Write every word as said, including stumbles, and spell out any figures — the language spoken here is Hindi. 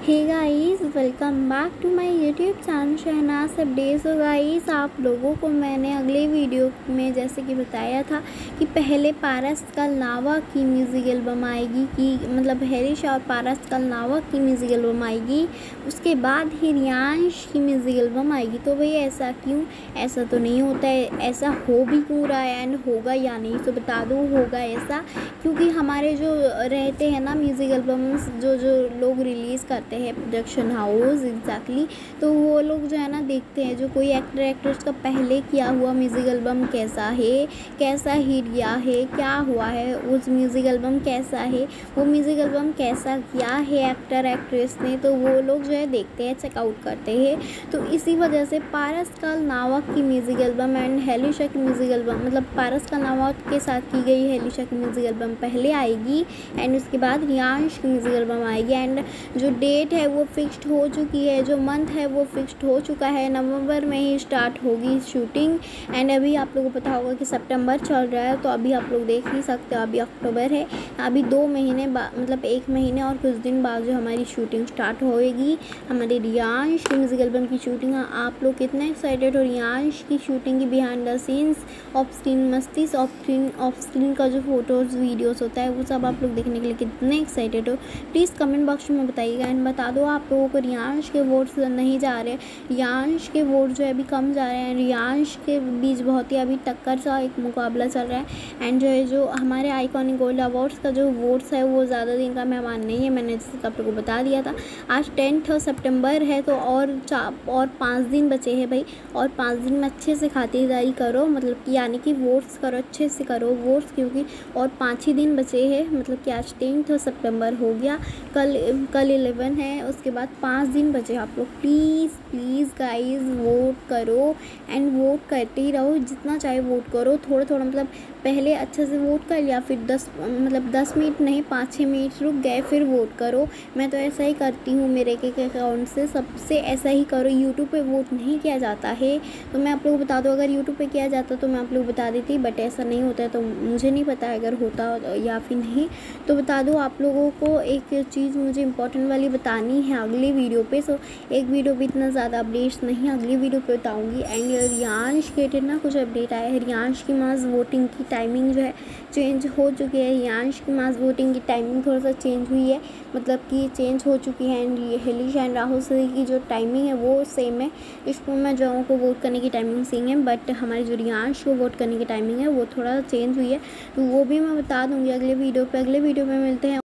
Hey guys, welcome back to my YouTube channel Shehnaaz updates. तो गाइस, आप लोगों को मैंने अगले वीडियो में जैसे कि बताया था कि पहले पारस कलनावक की म्यूज़िक एल्बम आएगी, कि मतलब हैरिश और पारस कलनावक की म्यूज़िक एल्बम आएगी, उसके बाद ही रियांश की म्यूज़िक एल्बम आएगी। तो भाई ऐसा क्यों? ऐसा तो नहीं होता है, ऐसा हो भी क्यों रहा है एंड होगा या नहीं तो बता दो। होगा ऐसा क्योंकि हमारे जो रहते हैं ना म्यूज़िक एल्बम्स, जो जो लोग रिलीज़ करते हैं प्रोडक्शन हाउस एग्जैक्टली, तो वो लोग जो है ना देखते हैं जो कोई एक्टर एक्ट्रेस का पहले किया हुआ म्यूज़िक एल्बम कैसा है, कैसा हिट गया है, क्या हुआ है, उस म्यूज़िक एल्बम कैसा है, वो म्यूज़िक एल्बम कैसा किया है एक्टर एक्ट्रेस ने, तो वो लोग जो है देखते हैं, चेकआउट करते हैं। तो इसी वजह से पारस कलनावक की म्यूज़िक एल्बम एंड हेलिशा की म्यूज़िक एल्बम, मतलब पारस कलनावक के साथ की गई हेलिशा की म्यूज़िक एल्बम पहले आएगी एंड उसके बाद रियांश की म्यूज़िक एल्बम आएगी। एंड जो डेट है वो फिक्स्ड हो चुकी है, जो मंथ है वो फिक्स्ड हो चुका है, नवंबर में ही स्टार्ट होगी शूटिंग। एंड अभी आप लोगों को पता होगा कि सितंबर चल रहा है, तो अभी आप लोग देख ही सकते हो, अभी अक्टूबर है, अभी दो महीने बाद मतलब एक महीने और कुछ दिन बाद जो हमारी शूटिंग स्टार्ट होएगी हमारी रियांश की म्यूज़िक एल्बम की शूटिंग। आप लोग कितने एक्साइटेड हो रियांश की शूटिंग की behind the scenes, off screen मस्ती, ऑफ स्क्रीन ऑफ स्क्रीन का जो फोटोज़ वीडियोस होता है वो सब आप लोग देखने के लिए कितने एक्साइटेड हो, प्लीज़ कमेंट बॉक्स में बताइएगा। एंड बता दो आप लोगों को रियांश के वोट्स नहीं जा रहे, रियांश के वोट जो है अभी कम जा रहे हैं, रियांश के बीच बहुत ही अभी टक्कर सा एक मुकाबला चल रहा है। एंड जो है जो हमारे आइकॉनिक गोल्ड अवार्ड्स का जो वोट्स है वो ज़्यादा दिन का मेहमान नहीं है, मैंने जैसे आप लोगों को बता दिया था। आज टेंथ सितंबर है, तो और चार और पाँच दिन बचे हैं भाई, और पाँच दिन में अच्छे से खातिरदारी करो, मतलब कि यानी कि वोट्स करो, अच्छे से करो वोट्स, क्योंकि और पाँच ही दिन बचे हैं, मतलब कि आज टेंथ सितंबर हो गया, कल कल इलेवन है, उसके बाद पाँच दिन बचे। आप लोग प्लीज़ प्लीज़ गाइस वोट करो एंड वोट करते ही रहो, जितना चाहे वोट करो, थोड़ा थोड़ा मतलब पहले अच्छे से वोट कर लिया, फिर दस मतलब दस मिनट नहीं पाँच छः मिनट रुक गए फिर वोट करो। मैं तो ऐसा ही करती हूँ, मेरे एक एक अकाउंट से सबसे ऐसा ही करो। यूट्यूब पे वोट नहीं किया जाता है, तो मैं आप लोगों को बता दूँ, अगर यूट्यूब पे किया जाता तो मैं आप लोग बता देती, बट ऐसा नहीं होता है, तो मुझे नहीं पता अगर होता या फिर नहीं, तो बता दो आप लोगों को। एक चीज़ मुझे इंपॉर्टेंट वाली बतानी है अगली वीडियो पे, सो एक वीडियो पे इतना ज़्यादा अपडेट्स नहीं, अगली वीडियो पे बताऊंगी। एंड रियांश के ना कुछ अपडेट आया है, रियांश की मास वोटिंग की टाइमिंग जो है चेंज हो चुकी है, रियांश की मास वोटिंग की टाइमिंग थोड़ा सा चेंज हुई है, मतलब कि चेंज हो चुकी है। And Helisha and Rahul sir की जो टाइमिंग है वो सेम है, इसको मैं जो को वोट करने की टाइमिंग सेम है, बट हमारी जो रियांश को वोट करने की टाइमिंग है वो थोड़ा चेंज हुई है, तो वो भी मैं बता दूँगी अगले वीडियो पर। अगले वीडियो में मिलते हैं।